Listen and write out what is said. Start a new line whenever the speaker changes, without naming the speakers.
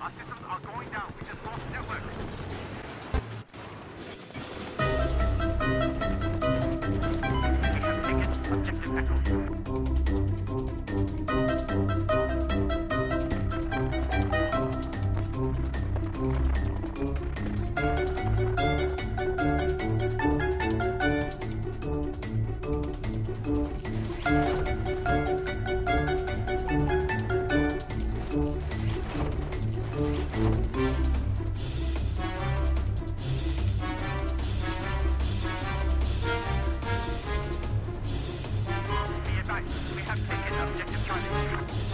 Our systems are going down. We just lost network. We have taken objective Echo. Be advised, we have taken objective Charlie.